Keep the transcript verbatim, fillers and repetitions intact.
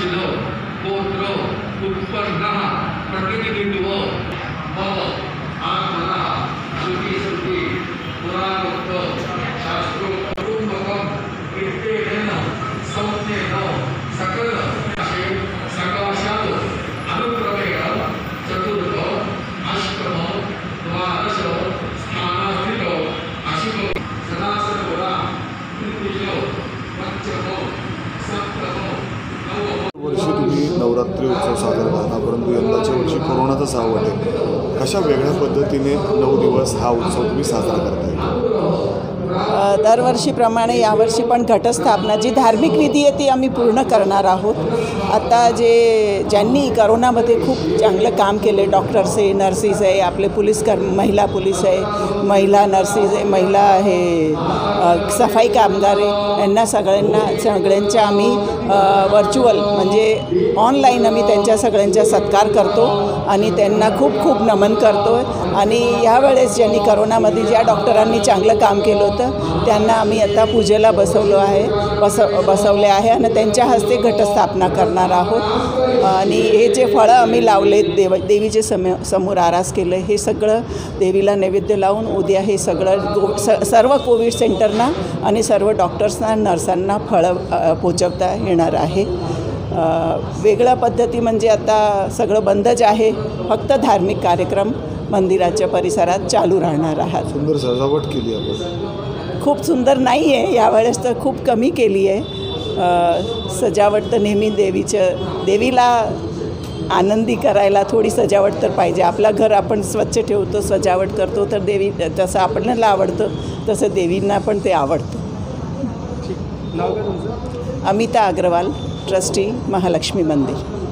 दाक्षिण गोत्र उत्पन्न प्रतिनिधित्व भव आत्मना श्रुति श्रुति पुराणोक्त शास्त्रोक्त कुटुंबकम इत्येतेन संज्ञेन सकल सकाशात् अनुक्रमेण चतुर्थ अष्टम द्वादश स्थानास्थितो अशितो सदासर्वदा तृतीयो पंचमो सप्तमो नवमो। वर्षी तुम्ही नवरात्री उत्सव साजरा करता, परंतु यंदाच्या वर्षी कोरोनाचं सावट आहे. कशा वेगळ्या पद्धतीने नऊ दिवस हा उत्सव तुम्ही साजरा करताय? दरवर्षीप्रमाणे यावर्षी पण घटस्थापना जी धार्मिक विधी आहे ती आम्ही पूर्ण करणार आहोत. आता जे ज्यांनी करोनामध्ये खूप चांगलं काम केले, डॉक्टर्स आहे, नर्सिस आहे, आपले पोलीस कर महिला पोलीस आहे, महिला नर्सिस आहे, महिला आहे, सफाई कामगार आहे, यांना सगळ्यांना सगळ्यांच्या आम्ही व्हर्च्युअल म्हणजे ऑनलाईन आम्ही त्यांच्या सगळ्यांचा सत्कार करतो आणि त्यांना खूप खूप नमन करतो. आणि यावेळेस ज्यांनी करोनामध्ये ज्या डॉक्टरांनी चांगलं काम केलं होतं त्यांना आम्ही आता पूजेला बसवलो आहे बस बसवले आहे आणि त्यांच्या हस्ते घटस्थापना करणार आहोत. आणि हे जे फळं आम्ही लावले, देव देवीचे सम समोर आरास केलं, हे सगळं देवीला नैवेद्य लावून उद्या हे सगळं गो स सर्व कोविड सेंटरना आणि सर्व डॉक्टर्सना नर्सांना फळं पोचवता येणार आहे. वेगळ्या पद्धती म्हणजे आता सगळं बंदच आहे, फक्त धार्मिक कार्यक्रम मंदिराच्या परिसरात चालू राहणार आहात. सुंदर सजावट केली आपण. खूप सुंदर नाही आहे यावेळेस, तर खूप कमी केली आहे सजावट. तर नेहमी देवीचं देवीला आनंदी करायला थोडी सजावट तर पाहिजे. आपलं घर आपण स्वच्छ ठेवतो, सजावट करतो, तर देवी तसं आपल्याला आवडतं तसं देवींना पण ते आवडतं. नाव काय तुमचं? अमिता अग्रवाल, ट्रस्टी, महालक्ष्मी मंदिर.